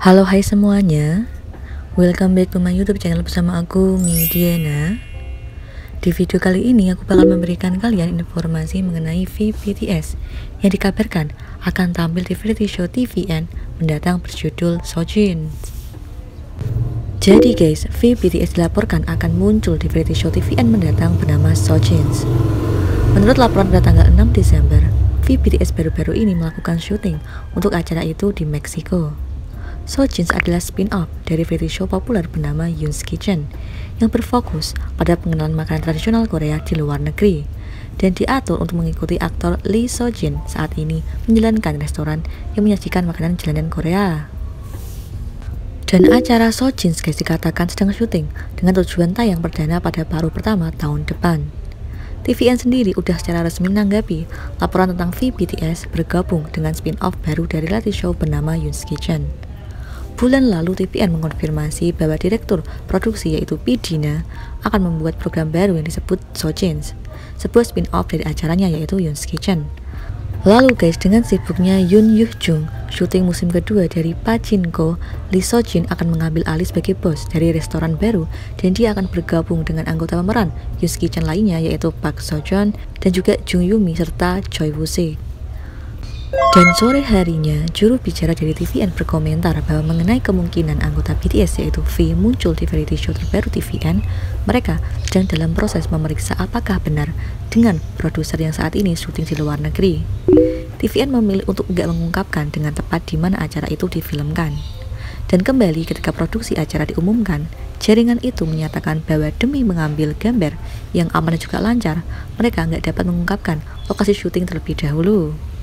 Halo hai semuanya, welcome back to my YouTube channel bersama aku Midiana. Di video kali ini aku bakal memberikan kalian informasi mengenai V BTS yang dikabarkan akan tampil di variety show TVN mendatang berjudul Sojin. Jadi guys, V BTS dilaporkan akan muncul di variety show TVN mendatang bernama Sojin. Menurut laporan pada tanggal 6 Desember, V BTS baru-baru ini melakukan syuting untuk acara itu di Meksiko. Sojin adalah spin-off dari variety show populer bernama Yoon's Kitchen yang berfokus pada pengenalan makanan tradisional Korea di luar negeri dan diatur untuk mengikuti aktor Lee Sojin saat ini menjalankan restoran yang menyajikan makanan jalanan Korea. Dan acara Sojin guys dikatakan sedang syuting dengan tujuan tayang perdana pada paruh pertama tahun depan. TVN sendiri udah secara resmi menanggapi laporan tentang V BTS bergabung dengan spin-off baru dari reality show bernama Yoon's Kitchen. Bulan lalu TVN mengkonfirmasi bahwa direktur produksi yaitu P. Dina akan membuat program baru yang disebut Sojin, sebuah spin-off dari acaranya yaitu Yoon's Kitchen. Lalu guys, dengan sibuknya Yoon Yuh Jung syuting musim kedua dari Pachinko, Lee Sojin akan mengambil alih sebagai bos dari restoran baru dan dia akan bergabung dengan anggota pemeran Yoon's Kitchen lainnya yaitu Park Seo-joon dan juga Jung Yumi serta Choi Woo-sik. Dan sore harinya, juru bicara dari TVN berkomentar bahwa mengenai kemungkinan anggota BTS yaitu V muncul di variety show terbaru TVN, mereka sedang dalam proses memeriksa apakah benar dengan produser yang saat ini syuting di luar negeri. TVN memilih untuk tidak mengungkapkan dengan tepat di mana acara itu difilmkan. Dan kembali ketika produksi acara diumumkan, jaringan itu menyatakan bahwa demi mengambil gambar yang aman dan juga lancar, mereka nggak dapat mengungkapkan lokasi syuting terlebih dahulu.